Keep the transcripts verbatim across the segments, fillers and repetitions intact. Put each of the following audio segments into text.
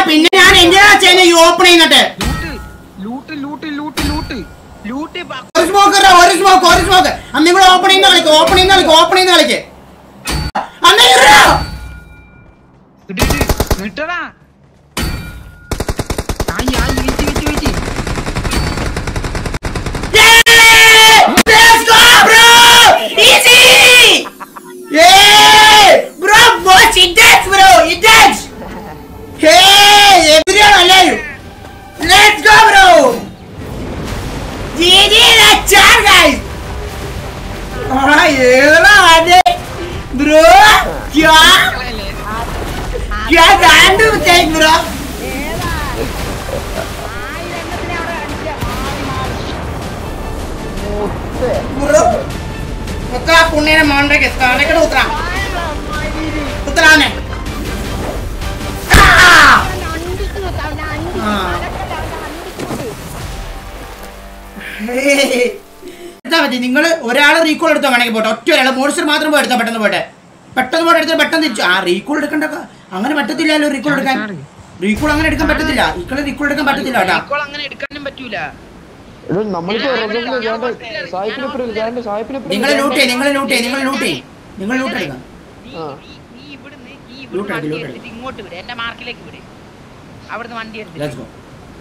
പിന്നെ ഞാൻ എന്തിനാ ചെയ്യുന്നത് ഈ ഓപ്പൺ ചെയ്യുന്നിട്ട് loot loot loot loot loot ഒരു സ്മോക്ക് ഒരു സ്മോക്ക് ഒരു സ്മോക്ക് അന്ന് നിങ്ങൾ ഓപ്പൺ ചെയ്യുന്ന കളിക്ക് ഓപ്പൺ ചെയ്യുന്ന കളിക്ക് ഓപ്പൺ ചെയ്യുന്ന കളിക്ക് അന്നേ വിട്ടടാ ആയി ആയി വിറ്റി വിറ്റി വിറ്റി Let's go bro easy yeah bro watch it dance bro it dance hey everyone alive let's go bro G G let's chat guys ah yeah ade bro kya kya gandu take bro bro utra punne ne mandre ke tane ke utra utra ne എന്താ പറ്റി നിങ്ങൾ ഒരാളെ recall എടുത്തോ വേണമെങ്കിൽ പോട്ടെ ഒറ്റ ഒരാൾ monster മാത്രം പോയി എടുത്താൽ പെട്ടെന്ന് പോട്ടെ പെട്ടെന്ന് പോയിട്ട് എടുത്താൽ പെട്ടെന്ന് തിരിച്ചു ആ റീകോൾ എടുക്കണ്ട അങ്ങനെ പറ്റത്തില്ലല്ലോ റീകോൾ എടുക്കാൻ റീകോൾ അങ്ങനെ എടുക്കാൻ പറ്റത്തില്ല ഇക്കളെ റീകോൾ എടുക്കാൻ പറ്റത്തില്ല കേട്ടോ അങ്ങനെ എടുക്കാനും പറ്റൂല നിങ്ങൾ ലൂട്ട് ചെയ്യ് നിങ്ങൾ ലൂട്ട് ചെയ്യ് നിങ്ങൾ ലൂട്ട് ചെയ്യ് നിങ്ങൾ ലൂട്ട് എടുക്കാം ഇങ്ങോട്ട് വിട് എന്റെ മാർക്കിലേക്ക് വിട് അവിടുന്ന് വണ്ടി ലെറ്റ്സ് ഗോ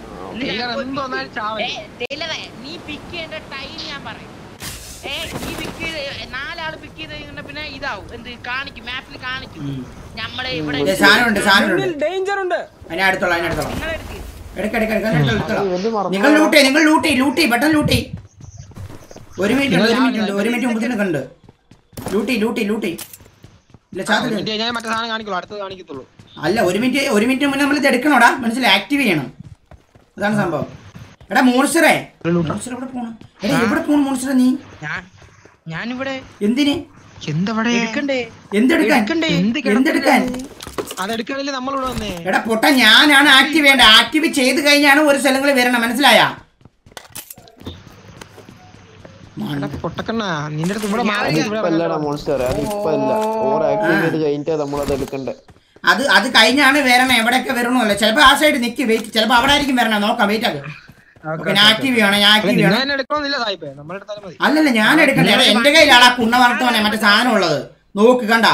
നീ പിക്ക് ചെയ്യേണ്ട ടൈം ഞാൻ പറയും ഏ നീ പിക്ക് നാലാള് പിക്ക് ചെയ്ത് കഴിഞ്ഞ പിന്നെ ഇതാവും എന്ത് കാണിക്കും മാപ്പിൽ കാണിക്കും നമ്മളെ ഇവിടെ സാധനമുണ്ട് സാധനമുണ്ട് ഡേഞ്ചർ ഉണ്ട് അതിനെ അടുത്തോളാം അതിനെ അടുത്തോളാം എടുക്ക എടുക്ക എടുക്കാൻ നിങ്ങൾ ലൂട്ട് ചെയ്യ് നിങ്ങൾ ലൂട്ട് ചെയ്യ് ലൂട്ട് ചെയ്യ് പെട്ടെന്ന് ലൂട്ട് ചെയ്യ് ഒരു മിനിറ്റ് ഉണ്ട് ഒരു മിനിറ്റ് ഉണ്ട് ഒരു മിനിറ്റ് മുമ്പ് കണ്ട് ലൂട്ട് ചെയ്യ് ലൂട്ട് ചെയ്യ് ലൂട്ട് ചെയ്യ് ഇല്ല ചാത്തില്ല അല്ല ഒരു മിനിറ്റ് ഒരു മിനിറ്റ് മുന്നേ നമ്മൾ ഇത് എടുക്കണോടാ മനസ്സിലായി ആക്റ്റീവ് ചെയ്യണം അതാണ് സംഭവം എടാ മോൺസ്റ്ററേ മോൺസ്റ്റർ എവിടെ പോണം എടാ എവിടെ പോണം മോൺസ്റ്റർ നീ ഞാനിവിടെ എന്തിന് എന്തെടുക്കാൻ എന്തെടുക്കാൻ എടാ പൊട്ട ഞാനാണ് ആക്റ്റീവ് ചെയ്യേണ്ടത് ആക്റ്റീവ് ചെയ്ത് കഴിഞ്ഞാണ് ഒരു സ്ഥലങ്ങളിൽ വരണം മനസ്സിലായാ അത് അത് കഴിഞ്ഞാണ് വരണം എവിടെയൊക്കെ വരണമല്ലോ ചിലപ്പോ ആ സൈഡ് നിക്ക് വെയിറ്റ് ചിലപ്പോ അവിടെ ആയിരിക്കും വരണം നോക്കാം വെയിറ്റ് ആക്ക് ഞാൻ ആക്റ്റീവ് ചെയ്യണം ഞാൻ ആക്റ്റീവ് ചെയ്യണം അല്ലല്ല ഞാൻ എടുക്കണ്ടേ എന്റെ കയ്യിലാണ് ആ കുണ്ണ വളർത്തുവാനെ മറ്റേ സാധനം ഉള്ളത് നോക്ക് കണ്ട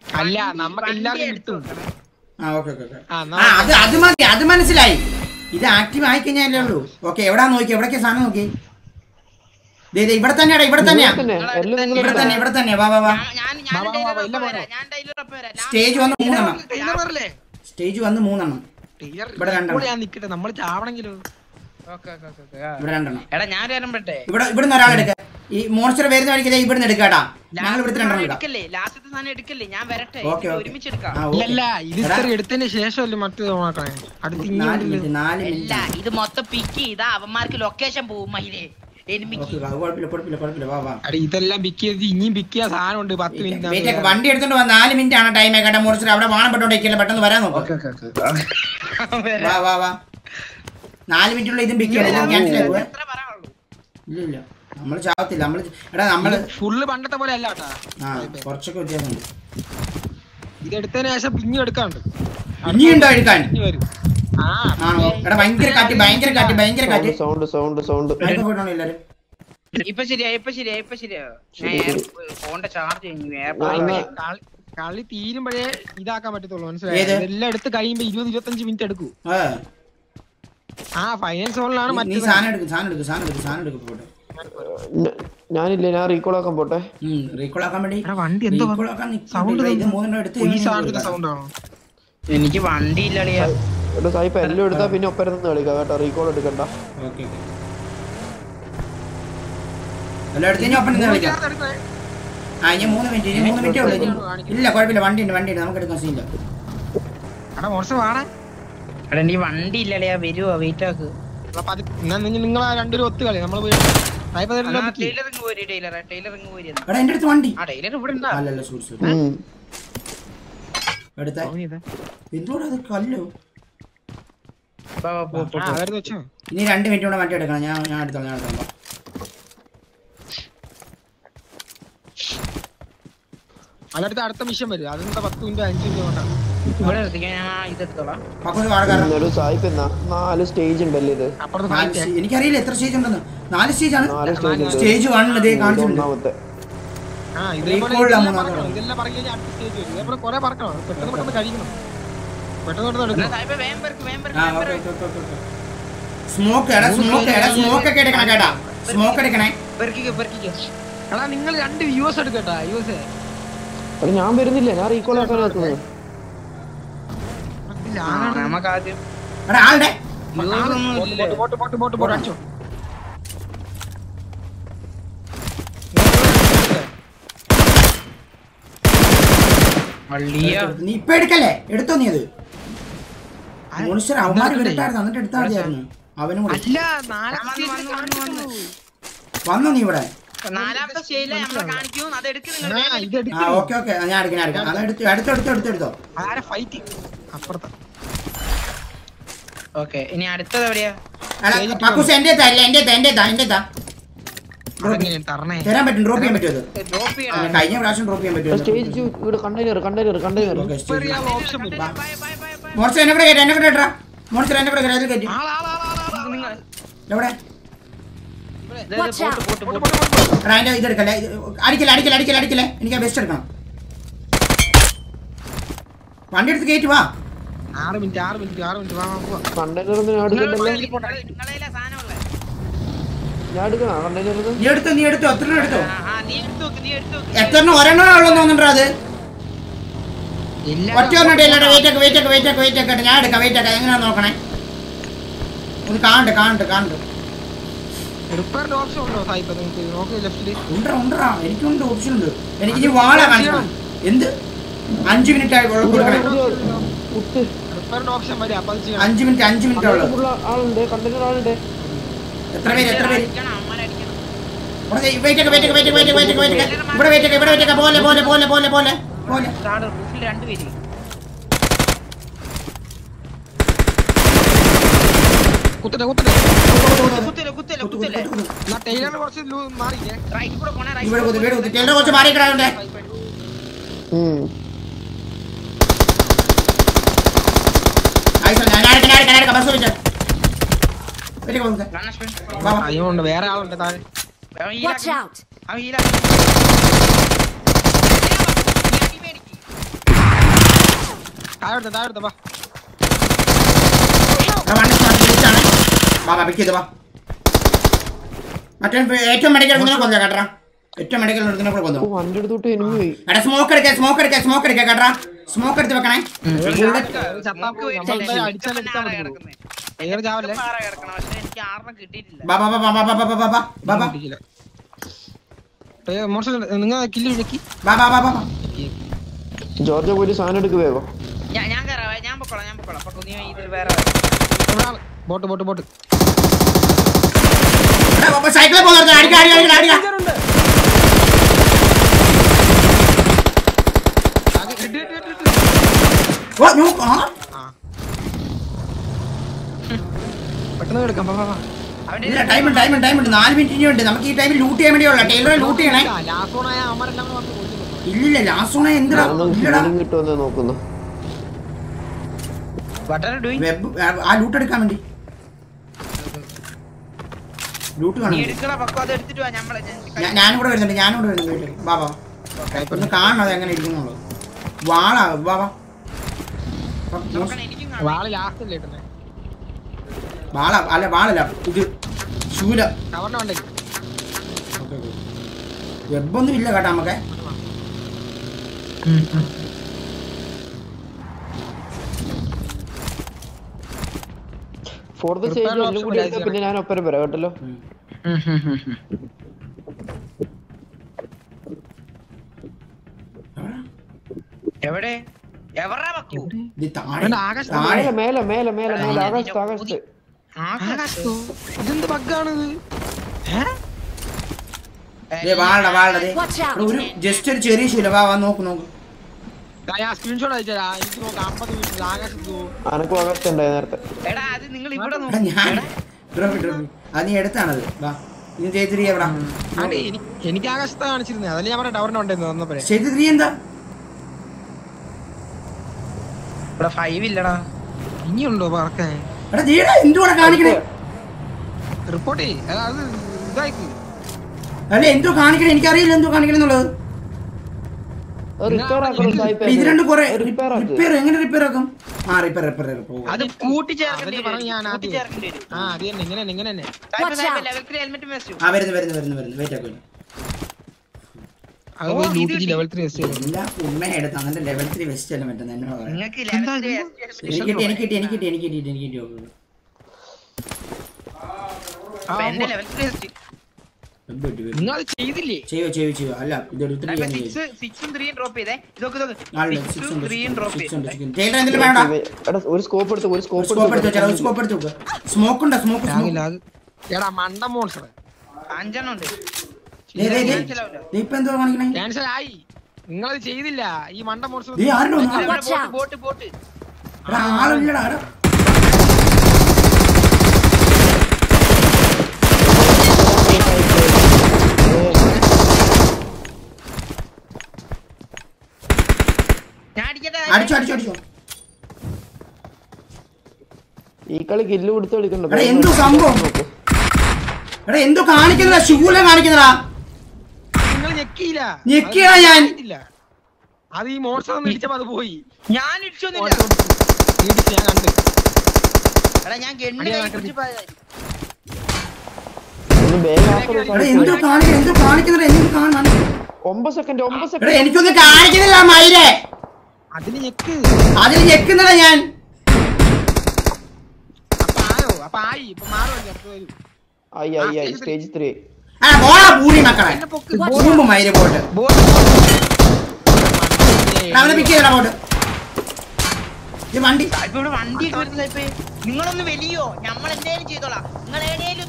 ആ ഓക്കെ ഓക്കെ ആ അത് അത് മതി അത് മനസ്സിലായി ഇത് ആക്റ്റീവ് ആയി കഴിഞ്ഞാലേ ഉള്ളൂ ഓക്കെ എവിടാ നോക്കി എവിടേക്കാ സാധനം നോക്കി ഇവിടെ തന്നെയാടാ ഇവിടെ തന്നെയാ ഇവിടെ തന്നെ ഇവിടെ തന്നെ വാ വാ വാ സ്റ്റേജ് വന്ന് മൂന്നെണ്ണം സ്റ്റേജ് വന്ന് മൂന്നെണ്ണം ഇവിടെ രണ്ടെണ്ണം ഇവിടെ രണ്ടെണ്ണം ഇവിടെ ഇവിടുന്ന് ഒരാളെടുക്ക ഈ മോൺസ്റ്റർ വരുന്ന വഴിക്കല്ലേ ഇവിടുന്ന് എടുക്കാട്ടാ ഞങ്ങൾ ഇവിടുത്തെ രണ്ടെണ്ണം എടുത്തതിന് ശേഷം ഇത് മൊത്തം പിക്ക് ചെയ്താ അവന്മാർക്ക് ലൊക്കേഷൻ പോകും മയിലേ ഇതെല്ലാം പിക്ക് ചെയ്ത് ഇനിയും പിക്ക് ചെയ്യാൻ സാധനം ഉണ്ട് പത്ത് മിനിറ്റ് വണ്ടി എടുത്തോണ്ട് വാ നാല് മിനിറ്റ് ആണ് ടൈം കേട്ടോ മോൺസ്റ്റർ അവിടെ വാണം പെട്ടോണ്ടിരിക്കല്ലേ പെട്ടെന്ന് വരാൻ നോക്കാം വാ വാ വാ നാല് മിനിറ്റുള്ള ഇതും പിക്ക് ചെയ്യണം ഇല്ല ഇല്ല നമ്മള് ചാവത്തില്ല നമ്മള് എടാ നമ്മള് ഫുള്ള് പണ്ടത്തെ പോലെ അല്ല കേട്ടാ ആ കുറച്ചൊക്കെ വ്യത്യാസമുണ്ട് ഇത് എടുത്തതിന് ശേഷം പിഞ്ഞു എടുക്കാണ്ട് ഇനിയുണ്ടോ എടുക്കാൻ എടാ ഭയങ്കര കാറ്റ് ഭയങ്കര കാറ്റ് ഭയങ്കര കാറ്റ് സൗണ്ട് സൗണ്ട് സൗണ്ട് എല്ലാരും ഇപ്പൊ ശരിയാ ഇപ്പൊ ശരിയാ ഇപ്പൊ ശരിയാ ഫോണിന്റെ ചാർജ് കളി തീരുമ്പോഴേ ഇതാക്കാൻ പറ്റത്തുള്ളൂ മനസ്സിലായി എല്ലാം എടുത്ത് കഴിയുമ്പോ ഇരുപത് ഇരുപത്തഞ്ച് മിനിറ്റ് എടുക്കൂ ആ ഫൈനൽ സോണിലാണ് ഞാനില്ല ഞാൻ റീകോൾ ആക്കാൻ പോട്ടെ റീകോൾ ആക്കാൻ വേണ്ടി വണ്ടി എന്തോ സൗണ്ട് എനിക്ക് വണ്ടി ഇല്ലളിയാ സായിപ്പ് എല്ലാം എടുത്താ പിന്നെ ഒപ്പരം കളിക്കാം കേട്ടോ റീകോൾ എടുക്കണ്ട മൂന്ന് മിനിറ്റ് മൂന്ന് മിനിറ്റേ ഉള്ളൂ ഇല്ല കുഴപ്പമില്ല വണ്ടി ഉണ്ട് വണ്ടി ഉണ്ട് നമുക്ക് എടുക്കാൻ സീനില്ല നീ വണ്ടി ഇല്ലളിയാ വരുവോ വെയിറ്റ് ആക്ക് നിങ്ങൾ രണ്ടുപേരും ഒത്തു കളി നമ്മള് എന്റെ അടുത്ത് വണ്ടി എന്തോടാ അത് കല്ലോ ഇനി രണ്ട് മിനിറ്റ് കൂടെ വണ്ടി എടുക്കണം ഞാൻ ഞാൻ എടുത്തോളാം ഞാൻ എടുത്തോളാം അതിനടുത്ത് അടുത്ത മിഷൻ വരും അതെന്താ പത്ത് മിനിറ്റ് അഞ്ച് മിനിറ്റ് കൊണ്ടാണ് ഇവിടെ ഇതെടുത്തോളാം. നാല് സ്റ്റേജ് ഉണ്ടല്ലേ ഇത്? എനിക്കറിയില്ല എത്ര സ്റ്റേജ് ഉണ്ടെന്ന്. നാല് സ്റ്റേജ് ആണ്. സ്റ്റേജ് വണ്ണിൽ കാണിച്ചിട്ടുണ്ട്. സ്മോക്ക് സ്മോക്ക് സ്മോക്ക് ഒക്കെ എടുക്കണം കേട്ടാ. സ്മോക്ക് എടുക്കണേ. എടാ നിങ്ങൾ രണ്ട് വ്യൂസ് എടുക്കട്ടാ. യൂസ് ഞാൻ വരുന്നില്ല. ഞാൻ റീകോൾ ആക്കാൻ നോക്കുന്നത്. നമുക്ക് ആദ്യം ആളുടെ നീ ഇപ്പൊ എടുക്കല്ലേ? എടുത്തോ നീ അത്. മോണിസ്റ്റർ അവന്മാര് എടുത്തായിരുന്നു. എന്നിട്ട് എടുത്താൽ മതിയായിരുന്നു. അവനും കൂടെ വന്നു. നീ ഇവിടെ ഓക്കെ ഓക്കെ ഞാൻ എടുക്കാൻ എടുക്കാം. അത് എടുത്ത് എടുത്തോ എടുത്തോ എടുത്തോ എടുത്തോ. ഓക്കെ ഇനി അടുത്തത് എവിടെയാ? പക്കൂസ് എന്റെ എന്റെ എന്റെ എന്റെ തരാൻ പറ്റും. ഡ്രോപ്പ് ചെയ്യാൻ പറ്റുമോ? കഴിഞ്ഞ പ്രാവശ്യം ഡ്രോപ്പ് ചെയ്യാൻ പറ്റുമോ? കണ്ടെയ്നർ കണ്ടെയ്നർ കണ്ടെയ്നർ മോർച്ച എന്നെ കൂടെ കേട്ടോ. എന്നെ കൂടെ കേട്ടാ. മോർച്ച എന്നെ കൂടെ കേട്ടോ. കയറ്റി എവിടെ അതിന്റെ ഇത് എടുക്കല്ലേ. അടിക്കല അടിക്കല അടിക്കല അടിക്കല്ലേ. എനിക്ക് ആ ബെസ്റ്റ് എടുക്കണം. വണ്ടി എടുത്ത് കയറ്റി വാ. ആറ് മിനിറ്റ് ആറ് മിനിറ്റ് ആറ് മിനിറ്റ് നീ എടുത്തോ നീ എടുത്തോ. എത്ര എടുത്തോ? എത്ര ഒരെണ്ണം ഉള്ളെന്ന് തോന്നുന്നുണ്ടോ? അത് ഒറ്റ ഒന്നും വെയിറ്റ് ഒക്കെ വെയിറ്റ് ഒക്കെ വെയിറ്റ് ഒക്കെ വെയിറ്റ് ഒക്കെ ഞാൻ എടുക്കാം. വെയിറ്റ് ഒക്കെ എങ്ങനെയാ നോക്കണേ? ഒന്ന് കാണണ്ട് കാണണ്ട് കാണണ്ട്. ഉണ്ടറാ എനിക്കുണ്ട് ഓപ്ഷൻ ഉണ്ട്. എനിക്ക് ഇനി വാളാ കാണിക്കണം. എന്ത് അഞ്ചു മിനിറ്റ് ആയി കൊടുക്കണേ. അഞ്ചു മിനിറ്റ് അഞ്ചു മിനിറ്റ് ഉള്ളു. എത്ര പേര് എത്ര പേര്? വെയിറ്റ് ഒക്കെ വെയിറ്റ് ഒക്കെ വെയിറ്റ് ഒക്കെ വെയിറ്റ് ഒക്കെ വെയിറ്റ് ഒക്കെ ഇവിടെ വെയിറ്റ് ഒക്കെ ഇവിടെ വെയിറ്റ് ഒക്കെ പോലെ പോലെ പോലെ പോലെ പോലെ പോലെ രണ്ടുപേര് കുത്തല കുത്തല കുത്തല കുത്തല കുത്തല നാ ടൈലർ കുറച്ച് മാറിയേ. റൈറ്റ് കൂടെ പോണേ. റൈറ്റ് ഇവിടെ കുത്തി ഇവിടെ കുത്തി ടൈലർ കുറച്ച് മാറി കിടക്കണ്ടേ. ഉം ആയിസോ ഞാൻ ആരെ കനാരെ കനാരെ ബസ് വെച്ച വെയിറ്റ് ഒക്കെ ബാബാ അയ്യോ ഉണ്ട്. വേറെ ആളുണ്ട് താഴെ. Watch out. അവൻ ഹീല താഴെ താഴെ ബാ. ബാബാ പിക്ക് ചെയ്ത് വാ. മറ്റേ ഏറ്റവും മെഡിക്കൽ കൊന്നു കേട്ടാ. ഏറ്റവും മെഡിക്കൽ കൊന്നു. എടാ സ്മോക്ക് എടുക്ക സ്മോക്ക് എടുക്ക സ്മോക്ക് എടുക്ക കേട്ടാ. സ്മോക്ക് എടുത്ത് വെക്കണേ. ബാബാ ബാബാ ബാബാ ബാബാ ബാബാ ബാബാ നിങ്ങൾ കില്ല് ഇഴക്കി. ബാബാ ബാബാ ജോർജ് പോയി സാധനം എടുക്ക് വേഗം. ഞാൻ ഞാൻ കയറാം. ഞാൻ പൊക്കോളാം ഞാൻ പൊക്കോളാം. അപ്പൊ നീ ഇതിൽ വേറെ ബോട്ട് ബോട്ട് ബോട്ട് സൈക്കിളിൽ പോകുന്ന അടിക്ക അടിക്ക അടിക്ക അടിക്ക. പെട്ടെന്ന് എടുക്കാം. ടൈം ടൈം ടൈം ഉണ്ട്. നാല് മിനിറ്റ് ഇനി ഉണ്ട്. നമുക്ക് ഈ ടൈമിൽ ലൂട്ട് ചെയ്യാൻ വേണ്ടിയുള്ള ടൈലറെ ലൂട്ട് ചെയ്യണേ. ഇല്ലില്ല ലാസ്റ്റ് ഓണ എന്തിനാ കിട്ടുമെന്ന് നോക്കുന്നു. ആ ലൂട്ട് എടുക്കാൻ വേണ്ടി ലൂട്ട് കാണും. ഞാനും കൂടെ വരുന്നുണ്ട്. ഞാനും കൂടെ വരുന്നുണ്ട്. ബാബാ ഒന്ന് കാണണം അത് എങ്ങനെ ഇരിക്കുന്നുള്ളൂ. വാളാ ബാബാ വാള അല്ല വാളല്ല ഇത് ശൂല. വെബൊന്നും ഇല്ല കേട്ടോ നമുക്ക്. ഫോർത്ത് സ്റ്റേജ് ഒന്നും കൂടി പിന്നെ ഞാൻ ഒപ്പരം വരാം കേട്ടല്ലോ. എവിടെ മേലെ മേലെ മേലെ മേലെ ആകാശത്ത് ആകാശത്ത് ഇതെന്ത് ബഗ്ഗാണിത്? ഒരു ജസ്റ്റ് ഒരു ചെറിയ ശൂല. വാ വാ നോക്ക് നോക്ക്. സ്ക്രീൻഷോട്ട് അയച്ചാ എനിക്ക് നോക്കാം. അമ്പത് മിനിറ്റ് ആകാശത്ത് അനക്കും ആകാശത്തുണ്ടായി നേരത്തെ. എടാ അത് നിങ്ങൾ ഇവിടെ ഞാൻ അത് നീ എടുത്താണത്. വാ നീ ചെയ്തിരി എവിടാ? എനിക്ക് ആകാശത്ത് കാണിച്ചിരുന്നേ. അതല്ലേ ഞാൻ പറഞ്ഞ ടവറിന് ഉണ്ടെന്ന് വന്നപ്പോഴേ. ചെയ്തിരി എന്താ ഇവിടെ ഫൈവ് ഇല്ലടാ. ഇനിയുണ്ടോ പറക്കാൻ? എടാ നീടാ എന്തുകൂടെ കാണിക്കണേ? റിപ്പോർട്ട് ചെയ്യ്. അത് ഇതായിക്ക്. അല്ല എന്തോ കാണിക്കണേ, എനിക്കറിയില്ല എന്തോ കാണിക്കണേ എന്നുള്ളത്. ഇത് രണ്ടും കുറെ റിപ്പയർ എങ്ങനെ റിപ്പയർ ആക്കും? ആ റിപ്പയർ റിപ്പയർ അത് കൂട്ടിച്ചേർക്കേണ്ടി വരും. ഞാൻ കൂട്ടിച്ചേർക്കേണ്ടി വരും. ആ അത് തന്നെ ഇങ്ങനെ ഇങ്ങനെ തന്നെ. ലെവൽ ത്രീ ഹെൽമെറ്റ് വെച്ചു. ആ വരുന്നു വരുന്നു വരുന്നു വരുന്നു വെയിറ്റ് ആക്കുന്നു. അത് പോയി ലൂട്ടിച്ച് ലെവൽ ത്രീ വെസ്റ്റ് ചെയ്തു. എല്ലാ ഉമ്മയെടുത്ത് അങ്ങനെ ലെവൽ ത്രീ വെസ്റ്റ് അല്ല പറ്റുന്നത് എന്നോട് പറയാം. നിങ്ങൾക്ക് ലെവൽ ത്രീ എനിക്ക് കിട്ടി എനിക്ക് കിട്ടി എനിക്ക് കിട്ടി എനിക്ക് കിട്ടി എനിക്ക് കിട്ടി. ആ എന്റെ ലെവൽ ത്രീ വെസ്റ്റ് നിങ്ങൾ അത് ചെയ്തില്ലേ? ചെയ്യോ ചെയ്യോ ചെയ്യോ. അല്ല ഇത് എടുത്തിട്ട് ഞാൻ സിക്സ് സിക്സും ത്രീയും ഡ്രോപ്പ് ചെയ്തേ. ഇതൊക്കെ ഇതൊക്കെ സിക്സും ത്രീയും ഡ്രോപ്പ് ചെയ്തു. ടൈലർ എന്തെങ്കിലും വേണ്ട. എടാ ഒരു സ്കോപ്പ് എടുത്ത് ഒരു സ്കോപ്പ് സ്കോപ്പ് എടുത്ത് വെച്ചാ ഒരു സ്കോപ്പ് എടുത്ത് വെക്ക്. സ്മോക്ക് ഉണ്ട് സ്മോക്ക് സ്മോക്ക്. എടാ മണ്ട മോൺസ്റ്റർ അഞ്ചെണ്ണം ഉണ്ട്. ദേ ദേ ദേ ഇപ്പോ എന്തോ കാണിക്കണേ? ക്യാൻസൽ ആയി. നിങ്ങൾ അത് ചെയ്തില്ല. ഈ മണ്ട മോൺസ്റ്റർ ദേ ആരോ ബോട്ട് ബോട്ട്. എടാ ആളില്ലടാ. എടാ അടിച്ചോ അടിച്ചോ അടിച്ചോ. ഈ കളി കില്ല് കൊടുത്ത് കളിക്കണ്ട. എടാ എന്തോ സംഭവം? എടാ എന്തോ കാണിക്കുന്നടാ? ഷൂല കാണിക്കുന്നടാ. നിങ്ങൾ ഞെക്കിയില്ല. ഞെക്കിയാ ഞാൻ. അത് ഈ മോൺസ്റ്റർ ഒന്ന് ഇടിച്ചപ്പോൾ അത് പോയി. ഞാൻ ഇടിച്ചൊന്നുമില്ല. ഇടിച്ച് ഞാൻ കണ്ടു. എടാ ഞാൻ ഗണ്ണ് കൈ പിടിച്ച് പോയതാ. എടാ എന്തോ കാണിക്കുന്ന എന്തോ കാണിക്കുന്നടാ? എന്ത് കാണാൻ? ഒമ്പത് സെക്കൻഡ് ഒമ്പത് സെക്കൻഡ്. എടാ എനിക്കൊന്നും കാണിക്കുന്നില്ല മയിലേ. അതിന് ഞെക്ക്. അതിൽ ഞെക്കുന്നടാ ഞാൻ. അപ്പൊ ആയോ? അപ്പൊ ആയി. ഇപ്പൊ മാറോ അടുത്ത് വരും. ആയി ആയി ആയി സ്റ്റേജ് ത്രീ. ആ പോടാ പൂരി മക്കളെ. ബൂം മയില് പോട്ട്. അവനെ പിക്ക് ചെയ്യടാ പോട്ട്. ഈ വണ്ടി ഇവിടെ വണ്ടി വരുന്നത്. നിങ്ങളൊന്ന് വലിയോ നമ്മൾ എന്തേലും ചെയ്തോളാം. നിങ്ങൾ ഏടേലും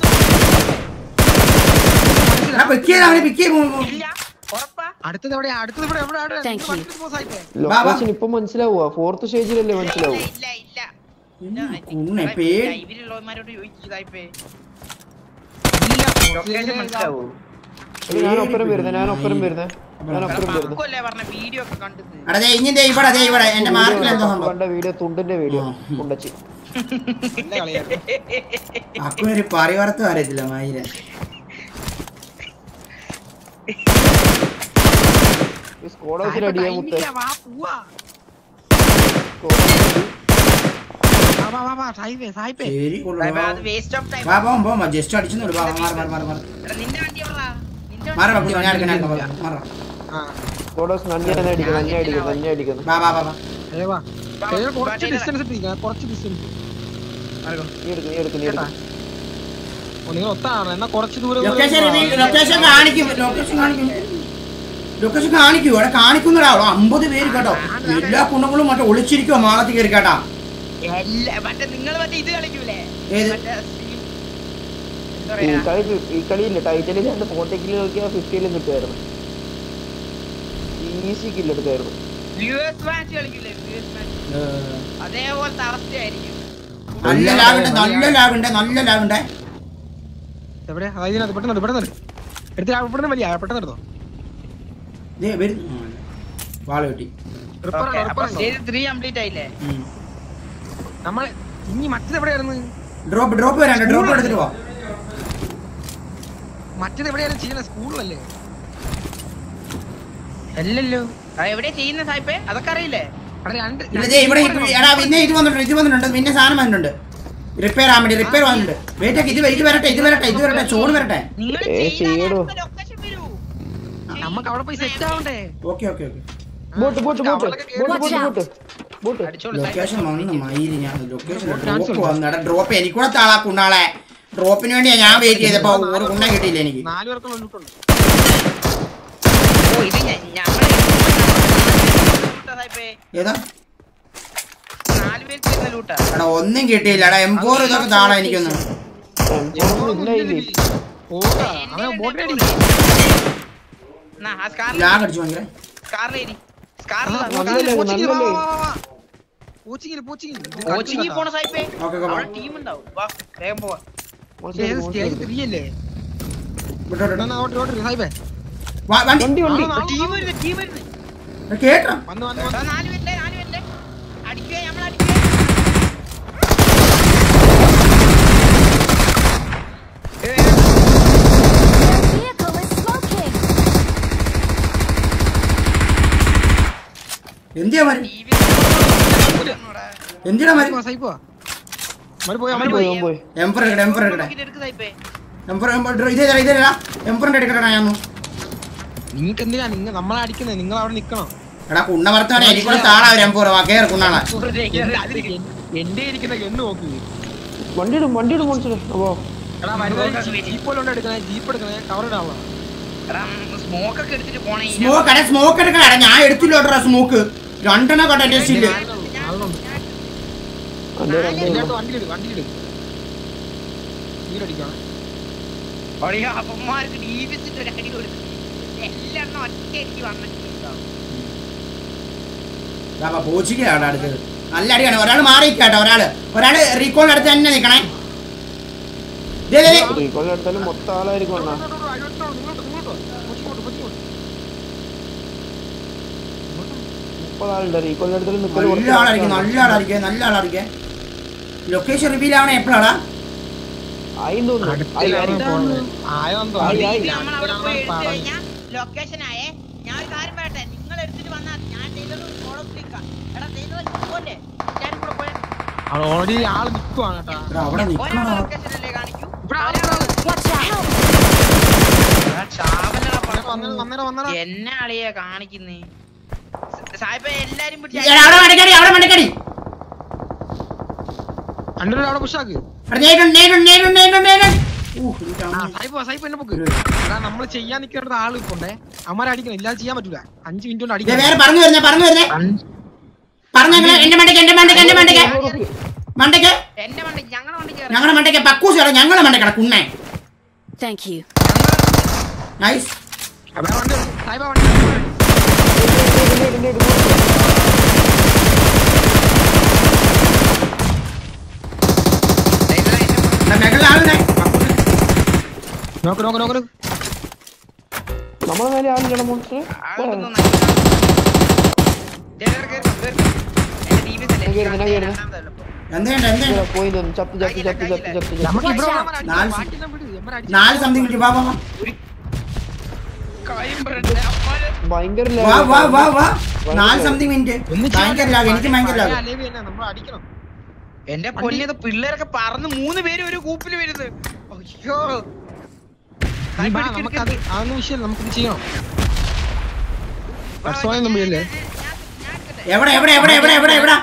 പിക്ക് ചെയ്ത് അവനെ പിക്ക് ചെയ്ത് ഇല്ല. അടുത്തത് എവിടെയാ? അടുത്തത് ഇവിടെ എവിടെ? ലൊക്കേഷൻ ഇപ്പൊ മനസ്സിലാവുക. ഫോർത്ത് സ്റ്റേജിലല്ലേ മനസ്സിലാവൂ. ഇല്ല ഇല്ല ഇവരുള്ളവന്മാരോട് ചോദിച്ചതായിപ്പേ. ലൊക്കേഷൻ മനസ്സിലാവൂ. ഞാൻ ഒപ്പരം വരുന്നത് ഞാൻ ഒപ്പരം വരുന്നത് ഞാൻ ഒപ്പരം വരുന്നത്. വീഡിയോ ഒക്കെ കണ്ടത്. എടാ ഇനി ദേ ഇവിടെ ദേ ഇവിടെ എന്റെ മാർക്കിൽ എന്തോ സംഭവം. കണ്ട വീഡിയോ തുണ്ടിന്റെ വീഡിയോ കൊണ്ടച്ചി. അക്കൊരു പരിവർത്തനം അറിയത്തില്ല മയില. സ്കോഡ് ഹൗസിൽ അടിയാ മുത്തേ. ജസ്റ്റ് അടിച്ചു ലൊക്കേഷൻ കാണിക്കും ലൊക്കേഷൻ കാണിക്കും ലൊക്കേഷൻ കാണിക്കൂ. അവിടെ കാണിക്കുന്നടാ അമ്പത് പേര് കേട്ടോ. എല്ലാ കുണ്ണുങ്ങളും മറ്റേ ഒളിച്ചിരിക്കുവോ മാളത്തിൽ കയറി കേട്ടാ. ഈ കളിയില്ല ടൈറ്റലിൽ രണ്ട് ഫോർട്ടി കിലോ നോക്കിയാൽ ഫിഫ്റ്റിയിലും കിട്ടുമായിരുന്നു. ഈസി കില്ല് എടുക്കായിരുന്നു. നല്ല ലാഗുണ്ട് നല്ല ലാഗുണ്ട് നല്ല ലാഗുണ്ട്. പെട്ടെന്ന് പെട്ടെന്ന് എടുത്ത് പെട്ടെന്ന് വലിയ പെട്ടെന്ന് എടുത്തോ. വാള കിട്ടി. നമ്മൾ ഇനി മറ്റത് എവിടെയായിരുന്നു? ഡ്രോപ്പ് ഡ്രോപ്പ് വരാണ്ട് ഡ്രോപ്പ് എടുത്തിട്ട് പോ. മറ്റത് എവിടെയാണ് ചെയ്യുന്നത്? സ്കൂളിലല്ലേ? അല്ലല്ലോ. എവിടെയാ ചെയ്യുന്ന സായിപ്പേ? അതൊക്കെ അറിയില്ലേ? ഇവിടെ എടാ പിന്നെ ഇത് വന്നിട്ടുണ്ട് ഇത് വന്നിട്ടുണ്ട് പിന്നെ സാധനം വന്നിട്ടുണ്ട്. റിപ്പയർ ആവാൻ വേണ്ടി റിപ്പയർ വന്നിട്ടുണ്ട്. വെയിറ്റ് ആക്കി ഇത് ഇത് വരട്ടെ ഇത് വരട്ടെ ഇത് വരട്ടെ ചോറ് വരട്ടെ. നമുക്ക് അവിടെ പോയി സെറ്റ് ആവണ്ടേ? Okay okay okay. Bot bot bot bot bot bot location വന്നു മയില്. ഞാൻ ലൊക്കേഷൻ ഡ്രോപ്പ് വന്നടാ. ഡ്രോപ്പ് എനിക്കൂടെ താളാ കുണ്ണാളെ. ഡ്രോപ്പിന് വേണ്ടിയാ ഞാൻ വെയിറ്റ് ചെയ്തപ്പോ ഒരു കുണ്ണ കിട്ടിയില്ല എനിക്ക്. ഏതാ എടാ ഒന്നും കിട്ടിയില്ല. എടാ എം ഫോർ ഇതൊക്കെ താളാ എനിക്കൊന്നും. ലാഗ് അടിച്ചു ഭയങ്കര. കേട്ടോ എന്തിയാ മാറി എന്തിനാ മാറി എംപർ എടുക്കട്ടെ എംപർ എടുക്കട്ടെ എംപർ ഇതേ ഇതേടാ എംപറിന്റെ എടുക്കട്ടെ ഞാൻ നിങ്ങൾക്ക് എന്തിനാ നിങ്ങൾ നമ്മളെ അടിക്കുന്നത് നിങ്ങൾ അവിടെ നിക്കണം എടാ കുണ്ണ മറത്തോടെ എനിക്കൂടെ താളാ ഒരു എംപൂർ കേറ് കുണ്ണാളാ എന്റെ ഇരിക്കുന്ന ഗണ്ണ് നോക്ക് വണ്ടിയിടും വണ്ടിയിടും മോൺസ്റ്റർ അപ്പോ ജീപ്പ് എടുക്കണേ ജീപ്പ് എടുക്കണേ കവർ ഇടാനുള്ള സ്മോക്ക് അടേ സ്മോക്ക് എടുക്കണ ഞാൻ എടുത്തില്ലോട്ടാ സ്മോക്ക് രണ്ടെണ്ണം കട്ടെ എന്റെ സ്റ്റില് വണ്ടിയിട് വണ്ടിയിട് വീടടിക്കണം പോച്ചിക്കാണ് അടുത്തത് നല്ല അടിയാണ് ഒരാൾ മാറിക്കാട്ടോ ഒരാള് ഒരാള് റീകോളിന്റെ അടുത്ത് തന്നെ നിക്കണേ മൊത്തം ആളായിരിക്കും നല്ല ആളായിരിക്കും നല്ല ആളായിരിക്കും നല്ല ആളായിരിക്കും ലൊക്കേഷൻ റിവീൽ ആവണേ എപ്പോഴാടാ ലൊക്കേഷൻ ആയേ ഞാൻ ഒരു കാര്യം പറയട്ടെ നിങ്ങൾ എടുത്തിട്ട് വന്നാൽ ഞാൻ ചെയ്തത് ഫോളോ ക്ലിക്കാം എടാ ചെയ്തത് പോലെ ഞാൻ കൂടെ പോയി ഓൾറെഡി ആള് നിൽക്കുവാണ് കേട്ടോ അവിടെ ലൊക്കേഷനല്ലേ കാണിക്കൂ എന്നെ ആളിയെ കാണിക്കുന്നേ സായിപ്പ എല്ലാരും അവിടെ പുഷാക്ക് നമ്മള് ചെയ്യാൻ നിൽക്കേണ്ട ആള് ഇപ്പോണ്ടേ അമ്മ അടിക്കണം ഇല്ലാതെ ചെയ്യാൻ പറ്റൂല അഞ്ചു മിനിറ്റ് കൊണ്ട് അടിക്കാം ഞങ്ങളുടെ മണ്ടയ്ക്ക് പക്കൂസ് ഞങ്ങളുടെ മണ്ടയ്ക്കട കുണ്ണേ നൈസ് നോക്ക് നോക്ക് നോക്ക് നമ്മളെ മേലെ ആളില്ലല്ലോ മോൺസ്റ്റർ പോയി ചത്ത് ചത്ത് ചത്ത് ചത്ത് ചത്ത് നാല് സംതിങ് ഭയങ്കര നാല് സംതിങ് മിനിറ്റ് ഭയങ്കര ലാഗ് എനിക്ക് ഭയങ്കര ലാഗ് എന്റെ പൊന്നിയത് പിള്ളേരൊക്കെ പറന്ന് മൂന്ന് പേര് ഒരു കൂപ്പിൽ വരുന്നത് അയ്യോ നമുക്കത് അതൊന്നും വിഷയം നമുക്കിത് ചെയ്യണം എവിടെ എവിടെ എവിടെ എവിടെ എവിടെ എവിടെ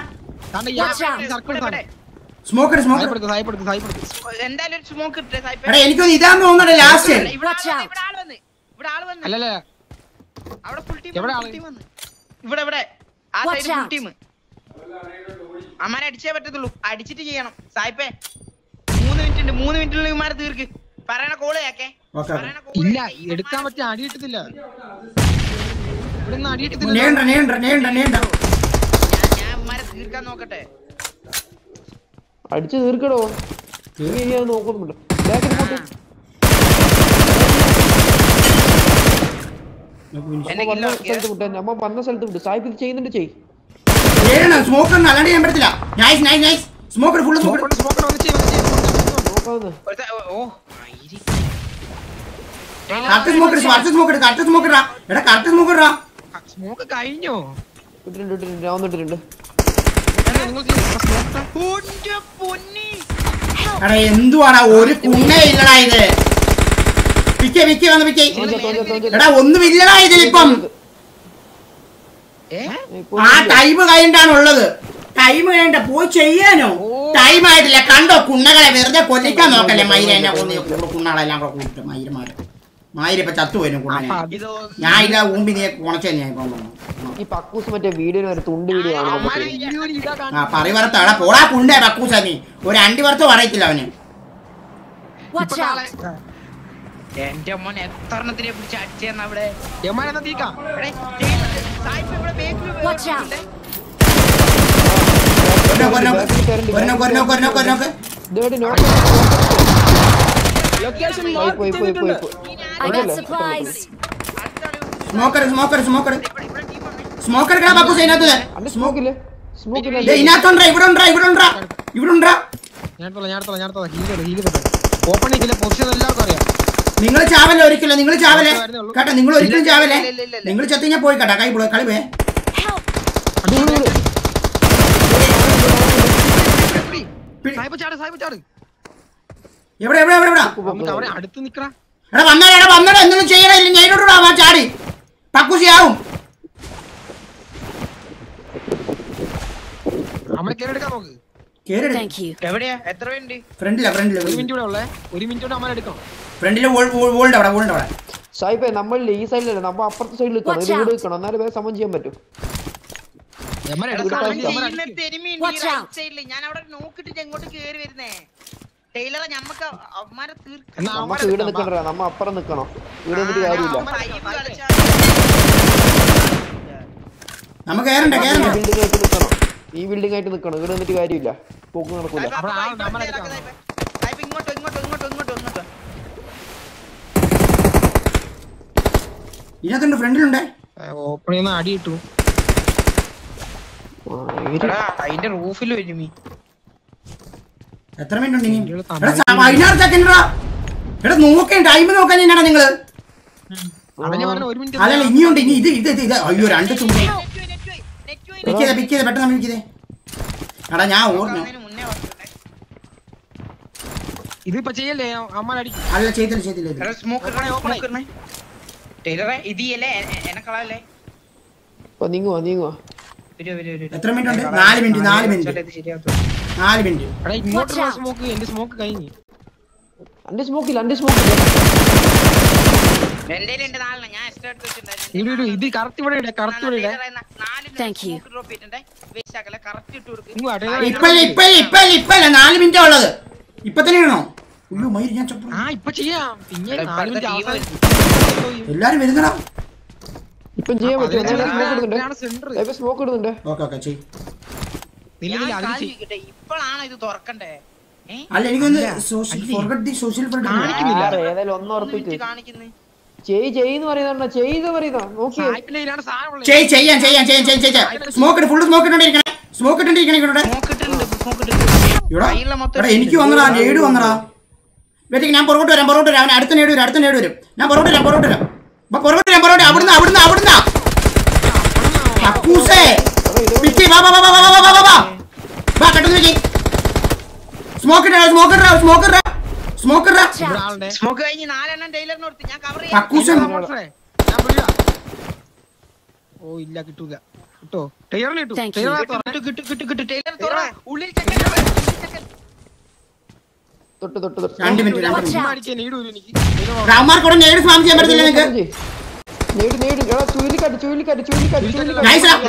സ്മോക്ക് സ്മോക്ക് എന്തായാലും ഒരു സ്മോക്ക് ഇട്ടേ എടാ എനിക്കൊന്ന് ഇതാന്ന് തോന്നണേ ലാസ്റ്റ് അല്ലല്ല അവിടെ ഫുൾ ടീം എവിടെ ഇവിടെ ഇവിടെ ആ സൈഡ് ഫുൾ ടീം അമ്മാരെ അടിച്ചേ പറ്റത്തുള്ളൂ അടിച്ചിട്ട് ചെയ്യണം സായിപ്പേ മൂന്ന് മിനിറ്റ് ഉണ്ട് മൂന്ന് മിനിറ്റിനുള്ളിൽ ഇമാരെ തീർക്ക് പറയണ കോള് കേക്കെ ഇല്ല എടുക്കാൻ പറ്റിയ അടി കിട്ടത്തില്ല ഇവിടെ അടി കിട്ടത്തില്ല ഞാൻ ഇമാരെ തീർക്കാൻ നോക്കട്ടെ അടിച്ചു തീർക്കടോ നോക്കുന്നുണ്ട് നമ്മ പറഞ്ഞ സ്ഥലത്ത് വിട്ടു സായിപ്പ് ഇത് ചെയ്യുന്നുണ്ട് ചെയ് സ്മോക്ക് അല്ലാണ്ട് ചെയ്യാൻ പറ്റത്തില്ല nice nice nice smoke full smoke correct smoke correct smoke correct smoke ഇടാ എടാ കറക്റ്റ് സ്മോക്ക് ഇടാ സ്മോക്ക് കഴിഞ്ഞോ ഇട്ടിട്ടുണ്ട് ഇട്ടിട്ടുണ്ട് ഞാൻ വന്നിട്ടുണ്ട് എടാ എന്തുവാടാ ഒരു കുണ്ണേ ഇല്ലടാ ഇത് പിക്കേ പിക്കേ വന്ന് പിക്കേ എടാ ഒന്നും ഇല്ലടാ ഇതിലിപ്പം ആ ടൈം കഴിഞ്ഞിട്ടാണുള്ളത് ടൈം കഴിഞ്ഞ പോയി ചെയ്യാനോ ടൈം ആയിട്ടില്ല കണ്ടോ കുണ്ണകളെ വെറുതെ കൊല്ലിക്കാൻ നോക്കല്ലേ മയിര എന്നെ കൊന്ന് കുണ്ണകളെല്ലാം കൂടെ കൂട്ടിട്ട് മയിരമാര് മയിര ഇപ്പൊ ചത്തുപോയിരുന്നു കുണ്ണനെ ഞാൻ ഇല്ല ഊമ്പി നീ കുണച്ചേ ഞാൻ ഈ പക്കൂസ് മറ്റേ വീഡിയോ ഒരു തുണ്ട് വീഡിയോ ആ പറി വറുത്ത പോടാ കുണ്ടേ പക്കൂസ നീ ഒരു അണ്ടി വറുത്ത് പറയത്തില്ല അവന് എന്റെ മോൻ എത്രണ്ണത്തിനെ പിടിച്ച് അടിച്ചെന്ന അവിടെ സ്മോക്കർ സ്മോക്കർ സ്മോക്കർ സ്മോക്കർ പക്കൂസ് ഇതിനകത്ത് സ്മോക്കില്ലേ സ്മോക്കില്ല ഇതിനകത്തുണ്ടാ ഇവിടെ ഉണ്ടാ ഇവിടെ ഉണ്ടാ ഇവിടെ ഉണ്ടാ നിങ്ങൾ ചാവല്ലേ ഒരിക്കലും നിങ്ങൾ ചാവല്ലേ കേട്ടോ നിങ്ങൾ ഒരിക്കലും ചാവല്ലേ നിങ്ങൾ ചത്തി ഞാൻ പോയി കേട്ടാ കൈ കളി പോയേ എവിടെ എവിടെ എവിടെ അവരെ അടുത്ത് നിക്കടാ. എടാ വന്നാടാ എടാ വന്നാടാ എന്തൊന്നും ചെയ്യണില്ല ഞാനോടാ അവൻ ചാടി പക്കുസിയാവും. നമ്മളെ കേറെടുക്കാൻ നോക്ക്. എവിടെയാ എത്ര പേരുണ്ട്? ഫ്രണ്ടിലാ ഫ്രണ്ടിലാ ഒരു മിനിറ്റ് കൂടെ ഉള്ളേ. ഒരു മിനിറ്റ് കൂടെ അമ്മ എടുക്കാം. ഫ്രണ്ടിലെ വോളിന്റെ അവിടെ വോളിന്റെ അവിടെ. സായിപ്പേ നമ്മൾ ഈ സൈഡിലല്ല നമ്മ അപ്പുറത്തെ സൈഡിൽ നിൽക്കണം. ഇത് ഇവിടെ നിൽക്കണം എന്നാലും വേറെ സമം ചെയ്യാൻ പറ്റും. ഞാൻ അവിടെ നോക്കിട്ട് എങ്ങോട്ട് കേറി വരുന്നേ ടൈലറെ ഞമ്മക്ക് അവന്മാരെ തീർക്കണം. നമുക്ക് ഇവിടെ നിൽക്കണ്ട നമ്മ അപ്പുറം നിൽക്കണം. ഇവിടെ നിന്നിട്ട് കാര്യമില്ല. നമുക്ക് കേറണ്ട കേറണ്ട ബിൽഡിംഗ് ആയിട്ട് നിൽക്കണം. ഈ ബിൽഡിംഗ് ആയിട്ട് നിൽക്കണം. ഇവിടെ നിന്നിട്ട് കാര്യമില്ല. പോക്ക് നടക്കൂല. ഇങ്ങോട്ടോ ഇങ്ങോട്ടോ ഇങ്ങോട്ടോ ഇങ്ങോട്ടോ ഇങ്ങോട്ടോ ഇതിനകത്തുണ്ട് ഫ്രണ്ടിലുണ്ടേ. ഓപ്പൺ ചെയ്യുന്ന അടി കിട്ടു. അതിന്റെ റൂഫിൽ ഒരുമി. എത്ര മിനിറ്റ് ഉണ്ട്? പതിനാറ് സെക്കൻഡാ. എടാ നോക്കേ ടൈം നോക്കാൻ തന്നെയാണോ നിങ്ങള്? അല്ലല്ല ഇനിയുണ്ട് ഇനി ഇത് ഇത് ഇത് അയ്യോ രണ്ട് തുമ്പി പിക്ക് ചെയ്തേ പിക്ക് ചെയ്തേ പെട്ടെന്ന് പിക്ക് ചെയ്തേ. എടാ ഞാൻ ഓർമ്മ ഇതിപ്പോ ചെയ്യല്ലേ അമ്മ അടിക്കും. അല്ല ചെയ്തില്ല ചെയ്തില്ല. നീങ്ങുവാ നീങ്ങുവാ. എത്ര മിനിറ്റ് ഉണ്ട്? നാല് മിനിറ്റ് നാല് മിനിറ്റ് നാല് മിനിറ്റ്. സ്മോക്ക് എന്റെ സ്മോക്ക് കഴിഞ്ഞു. അന്റെ സ്മോക്കില്ല അന്റെ സ്മോക്കില്ല. ഇത് കറക്റ്റ് ഇവിടെ ഇടേ കറക്റ്റ് ഇവിടെ ഇടേ. ഇപ്പല്ല ഇപ്പല്ല ഇപ്പല്ല ഇപ്പല്ല നാല് മിനിറ്റാ ഉള്ളത്. ഇപ്പൊ തന്നെ ഇടണോ? അയ്യോ മയില് ഞാൻ ചപ്പ. ആ ഇപ്പൊ ചെയ്യാം. പിന്നെ എല്ലാരും വരുന്നടാ. ഇപ്പം ചെയ്യാൻ പറ്റും. സ്മോക്ക് ഇടുന്നുണ്ട്. ഓക്കെ ഓക്കെ ചെയ്. ഇപ്പോഴാണോ ഇത് തുറക്കണ്ടേ? അല്ല എനിക്കൊന്ന് സോഷ്യൽ ഫോർഗെറ്റ് ദി സോഷ്യൽ കാണിക്കുന്നില്ല. ഏതായാലും ഒന്ന് ഉറപ്പിക്ക്. ചെയ് ചെയ്ന്ന് പറയുന്ന ചെയ്ത് പറയുന്ന നോക്കി ചെയ് ചെയ്യാൻ ചെയ്യാൻ ചെയ്യാൻ ചെയ്യാൻ ചെയ്യാൻ സ്മോക്ക് ഫുള്ള് സ്മോക്ക് ഇട്ടോണ്ടിരിക്കണേ. സ്മോക്ക് ഇട്ടോണ്ടിരിക്കണേ ഇവിടെ. എടാ എനിക്ക് വന്നടാ നേട് വന്നടാ. വെറ്റിക്ക് ഞാൻ പുറകോട്ട് വരാം പുറകോട്ട് വരാം. അവൻ അടുത്ത നേട് വരും അടുത്ത നേട് വരും. ഞാൻ പുറകോട്ട് വരാം പുറകോട്ട് വരാം പുറകോട്ട് വരാം പുറകോട്ട് അവിടുന്ന് അവിടുന്ന് അവിടുന്ന് അക്കൂസേ പിക്ക് വാ വാ വാ വാ വാ വാ വാ വാ വാ കെട്ടുന്ന വെക്കി. സ്മോക്ക് ഇടാ സ്മോക്ക് ഇടാ സ്മോക്ക് ഇടാ സ്മോക്ക് ഇടാ സ്മോക്ക് കഴിഞ്ഞ് നാലെണ്ണം ടൈലറിന് കൊടുത്ത് ഞാൻ കവർ ചെയ്യാം. അക്കൂസേ ഓ ഇല്ല കിട്ടൂല. കിട്ടോ ടൈലറിന് കിട്ടും. കിട്ടു കിട്ടു കിട്ടു കിട്ടു ടൈലർ തുറ ഉള്ളിൽ തൊട്ട് തൊട്ട് തൊട്ട് രണ്ട് മിനിറ്റ് രണ്ട് മിനിറ്റ്. നീട് വരും എനിക്ക്. രാമാർക്ക് ഇവിടെ നേട് സ്വാം ചെയ്യാൻ പറ്റത്തില്ല നിങ്ങൾക്ക്. നേട് നേട് എടാ ചുയിലിക്കാട്ട് ചുയിലിക്കാട്ട് ചുയിലിക്കാട്ട് ചുയിലിക്കാട്ട്. നൈസ് കുഴപ്പമില്ല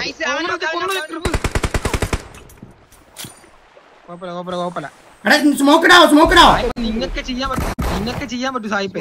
കുഴപ്പമില്ല കുഴപ്പമില്ല. എടാ സ്മോക്ക് ഇടാവോ സ്മോക്ക് ഇടാവോ. നിങ്ങൾക്ക് ചെയ്യാൻ പറ്റും നിങ്ങൾക്ക് ചെയ്യാൻ പറ്റും സായിപ്പേ.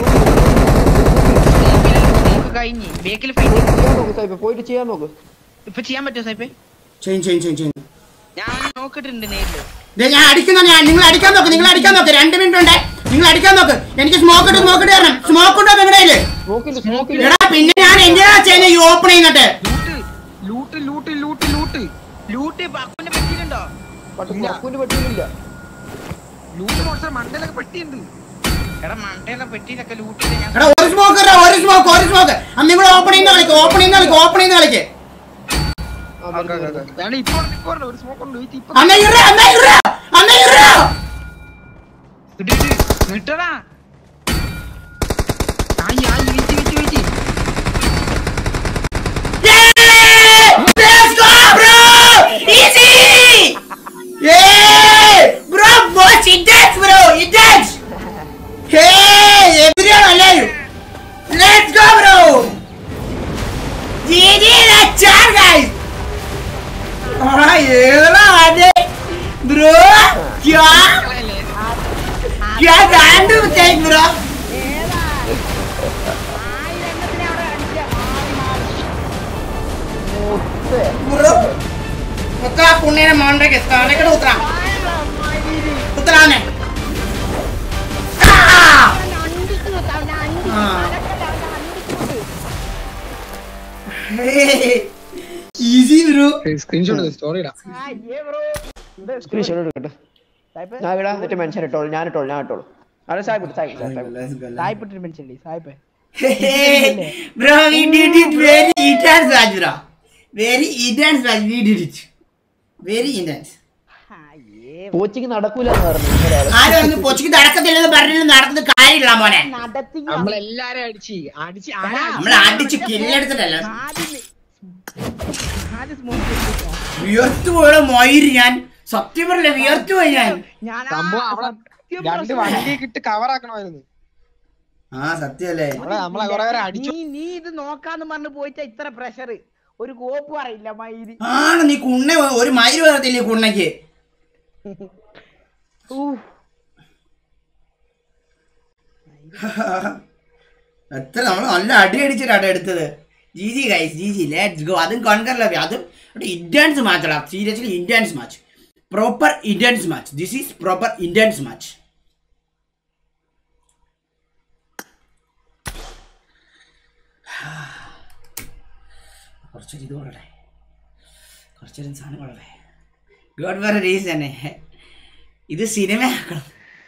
കഴിഞ്ഞ് ബേക്കിൽ പോയിട്ട് ചെയ്യാൻ നോക്ക്. ഇപ്പൊ ചെയ്യാൻ പറ്റുമോ സായിപ്പേ? ചെയ്യും ചെയ്യും ചെയ്യും ചെയ്യും. ഞാൻ നോക്കിട്ടുണ്ട് നേരിട്ട്. ഞാൻ അടിക്കുന്ന ഞാൻ നിങ്ങൾ അടിക്കാൻ നോക്ക് നിങ്ങൾ അടിക്കാൻ നോക്ക്. രണ്ട് മിനിറ്റ് ഉണ്ട് നിങ്ങൾ അടിക്കാൻ നോക്ക്. എനിക്ക് സ്മോക്ക് ഇട്ട് സ്മോക്ക് ഇട്ട് തരണം. സ്മോക്ക് ഉണ്ടോ നിങ്ങളുടെ എടാ? പിന്നെ ഞാൻ എന്തിനാ ചെയ്യുന്നത് ഈ ഓപ്പൺ ചെയ്യുന്നിട്ട്? Loot loot loot loot loot പക്കുന്റെ പെട്ടിയിലുണ്ടോ? പെട്ടിയിലില്ല. ലൂട്ട് മോശം മണ്ടയിലൊക്കെ പെട്ടിയുണ്ട്. എടാ മണ്ടയിലെ പെട്ടിയിലൊക്കെ ലൂട്ട്. എടാ ഒരു സ്മോക്ക് ഇടാ ഒരു സ്മോക്ക് ഒരു സ്മോക്ക്. അന്ന് നിങ്ങൾ ഓപ്പൺ ചെയ്യുന്ന കളിക്ക് ഓപ്പൺ ചെയ്യുന്ന കളിക്ക് ഓപ്പൺ ചെയ്യുന്ന കളിക്ക്. ഒരു സ്മോക്ക് ഉണ്ട്. അന്നേ ഇറ അന്നേ ഇറ അന്നേ ഇറ കിട്ടടാ. ആയി ആയി വിറ്റി വിറ്റി വിറ്റി. Let's go bro easy yeah bro watch it dance bro it dance hey everyone alive let's go bro G G that char guys ah yeah ade bro kya kya gandu take bro bro utra punne ne maan rake stane kada utra utra ne easy bro screenshot story ഇടാ. Screenshot എടുക്കട്ടെ. ഞാൻ ഇടാം എന്നിട്ട് mention ഇട്ടോളൂ. ഞാൻ ഇട്ടോളൂ ഞാൻ ഇട്ടോളൂ. അതെ സായിപ്പ് സായിപ്പ് സായിപ്പിട്ട് മെൻഷൻ ഇല്ലേ സായിപ്പ്. bro we did it very intense Rajura very intense match. We did it. Very intense. Coaching നടക്കൂലെന്ന് പറഞ്ഞു. ആരും പറഞ്ഞു കോച്ചിങ് നടക്കത്തില്ലെന്ന് പറഞ്ഞില്ല. നടന്നത് കാര്യമില്ല മോനെ. നമ്മളെല്ലാരും അടിച്ച് അടിച്ച് നമ്മൾ അടിച്ച് കില്ലെടുത്തിട്ടല്ല വിയർത്തു പോയ മൊയിര്. ഞാൻ സത്യം പറയില്ല, വിയർത്തു പോയി ഞാൻ. സംഭവം അവിടെ രണ്ട് വണ്ടിയൊക്കെ ഇട്ട് കവറാക്കണമായിരുന്നു. ആ സത്യല്ലേ, നമ്മളെ കുറെ പേരെ അടിച്ചു. നീ ഇത് നോക്കാന്ന് പറഞ്ഞു പോയിട്ടാ ഇത്ര പ്രഷർ. ഒരു കോപ്പ് പറയില്ല മയില്. ആണ് നീ കുണ്ണ ഒരു മയില് പറയത്തില്ലേ കുണ്ണയ്ക്ക്. എത്ര നമ്മൾ നല്ല അടി അടിച്ചിട്ടാണ് എടുത്തത്. G G guys, G G let's go. അതും കോൺകർ ലവ്, അതും ഇന്റൻസ് മാച്ചാണ്. Seriously intense match, proper intense match. This is proper intense match. കുറച്ചൊരു ഇത് കൊള്ളട്ടെ, കുറച്ചൊരു സാധനം കൊള്ളട്ടെ. ഗോഡ് വേറെ റീസ് തന്നെ ഇത് സിനിമ ആക്കണം.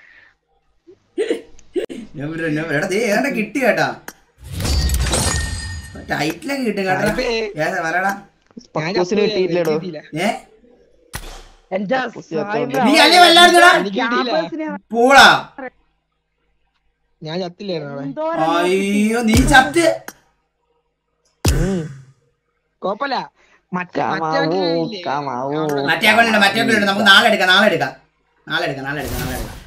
ഏതാണ്ട് കിട്ടി കേട്ടാ, ടൈറ്റിലൊക്കെ കിട്ടും കേട്ടോ. പറയടാ നീ അല്ലേ വല്ലായിരുന്നടാ പൂളാ. ഞാൻ ചത്തില്ലായിരുന്നു. അയ്യോ നീ ചത്ത്. കോപ്പല്ല മറ്റേ മറ്റേ അക്കൗണ്ട് മറ്റേ അക്കൗണ്ട് നമുക്ക് നാളെ എടുക്കാം, നാളെ എടുക്കാം, നാളെ എടുക്കാം, നാളെ എടുക്കാം, നാളെ എടുക്കാം.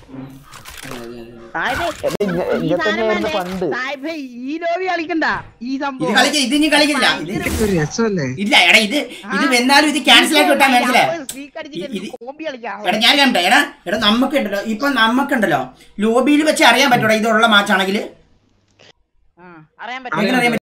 ഈ ലോബി കളിക്കണ്ട. ഈ സംഭവം ഇത് കളിക്ക, ഇത് ഇനി കളിക്കില്ല. ഇല്ല എടാ, ഇത് ഇത് എന്നാലും ഇത് ക്യാൻസൽ ആക്കി വിട്ടാ മനസ്സിലായി. എടാ ഞാൻ കണ്ടേ, എടാ എടാ നമുക്കുണ്ടല്ലോ ഇപ്പൊ നമുക്കുണ്ടല്ലോ ലോബിയിൽ വെച്ച് അറിയാൻ പറ്റൂടാ ഇതുള്ള മാച്ച് ആണെങ്കിൽ. അറിയാൻ പറ്റും.